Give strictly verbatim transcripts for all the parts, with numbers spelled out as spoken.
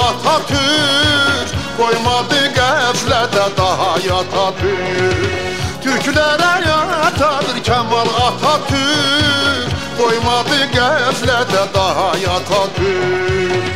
Atatürk, koymadı qəflətə daha Atatürk. Türklərə yatadır Kemal Atatürk, koymadı qəflətə daha Atatürk.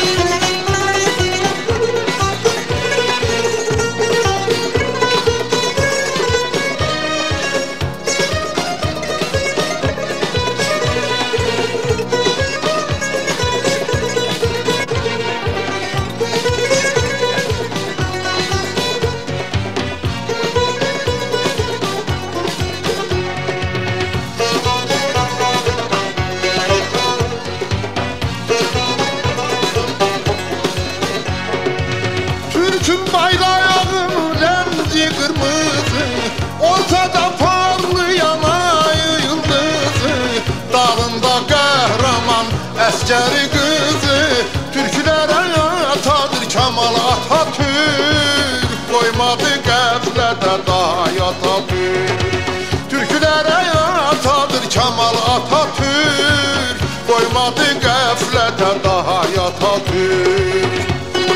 Türk'ün bayrağının rengi kırmızı, ortada parlayan ay yıldızı, dağında kahraman əskeri kızı. Türklərə yatadır Kemal Atatürk, koymadı qəflətə daha Atatürk. Türklərə yatadır Kemal Atatürk, koymadı qəflətə daha Atatürk.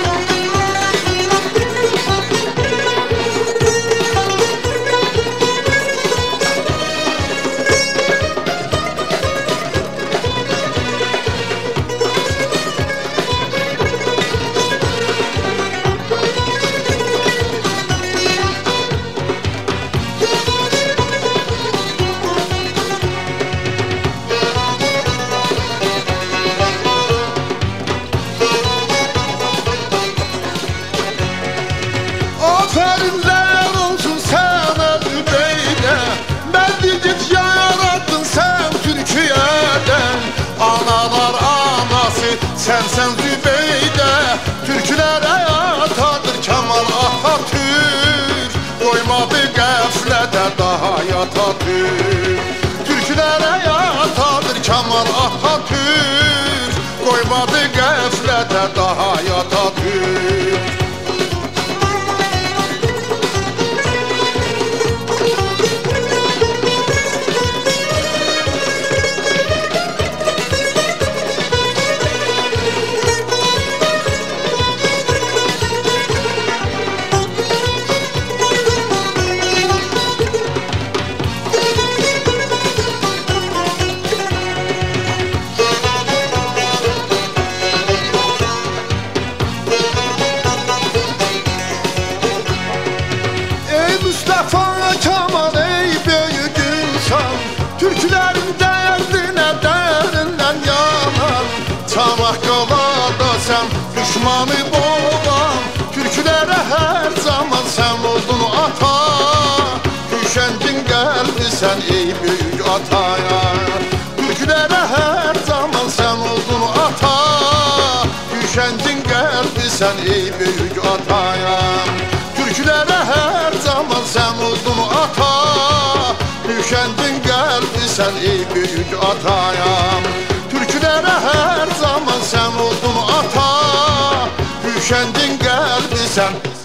Aferinler olsun sana Zübeyde, Mevlidit yarattın sen Türkiye'den. Analar anası sensen Zübeyde, Türklərə yatadır Kemal Atatürk, koymadı qəflətə daha Atatürk. Türklərə yatadır Kemal Atatürk, koymadı qəflətə daha Atatürk. Mustafa Kemal ey büyük insan, Türklerin derdine derinden yanan. Çanakkale'da sen düşmanı boğan, Türklərə her zaman sen oldun ata. Düşendin geldi sen ey büyük ataya, Türklərə her zaman sen oldun ata. Düşendin geldi sen ey büyük ataya, Türklərə her zaman sen oldun ata. Düşendin geldi sen ey büyük ataya, Türklərə her zaman sen oldun ata. Düşendin geldi sen